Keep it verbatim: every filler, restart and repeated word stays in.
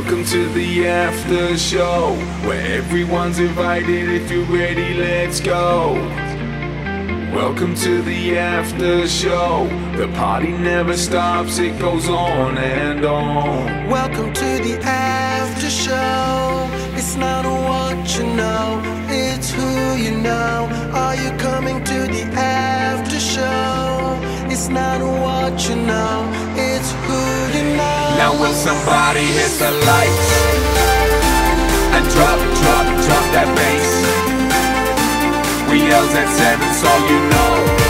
Welcome to the after show, where everyone's invited. If you're ready, let's go. Welcome to the after show. The party never stops, it goes on and on. Welcome to the after show. It's not what you know, it's who you know. Are you coming to the after show? It's not what you know, it's who you know. Now will somebody hit the lights and drop, drop, drop that bass? We yells at seven, so you know